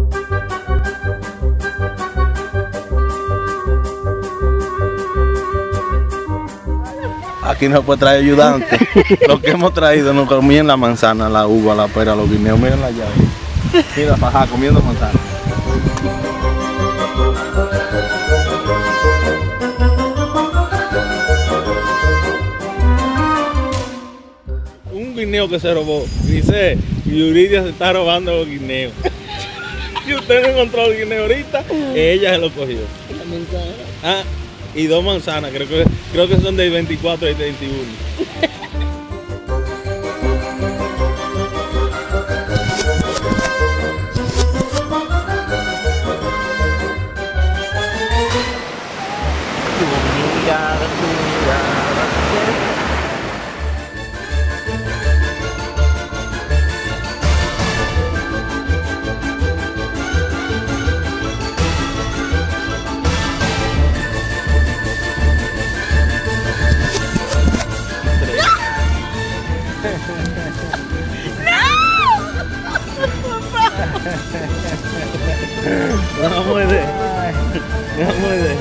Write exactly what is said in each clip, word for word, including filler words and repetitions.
Aquí no puede traer ayudante. Lo que hemos traído nos comían la manzana, la uva, la pera, los guineos. Miren la llave. Mira, fajá, comiendo manzana. Un guineo que se robó. Dice, Yuridia se está robando los guineos. Si usted no encontró el guineo ahorita, ella se lo cogió. La manzana. Ah, y dos manzanas, creo que, creo que son de veinticuatro y veintiuno. No puede. No puede.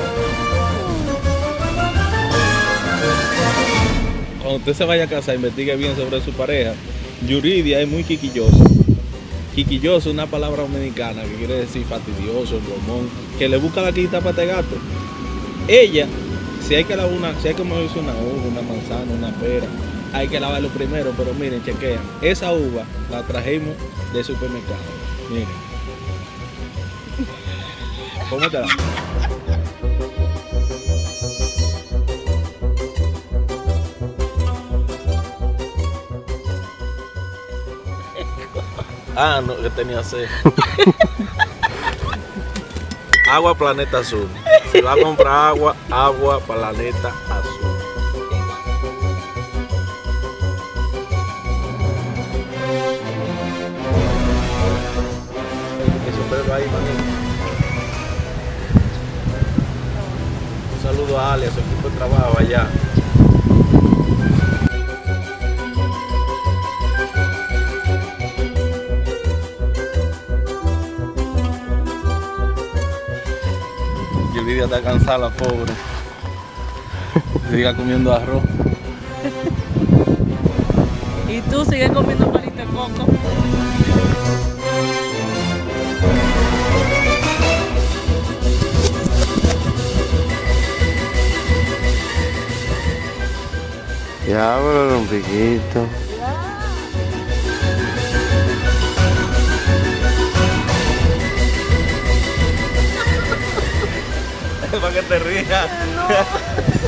Cuando usted se vaya a casa, investigue bien sobre su pareja. Yuridia es muy quiquillosa. Quiquilloso es una palabra dominicana que quiere decir fastidioso, bromón, que le busca la quita para este gato. Ella, si hay que lavar una, si hay que moverse una uva, una manzana, una pera, hay que lavarlo primero, pero miren, chequean. Esa uva la trajimos del supermercado. Miren. ¿Cómo te da? Ah, no, que tenía sed. Agua Planeta Azul. Si va a comprar agua, agua Planeta Azul. Eso pero ahí, manito. Un saludo a Ali, a su equipo de trabajo allá. Yuridia está cansada, la pobre. Sigue comiendo arroz. Y tú sigues comiendo palito de coco. Ya, pero un piquito. Para que te rías.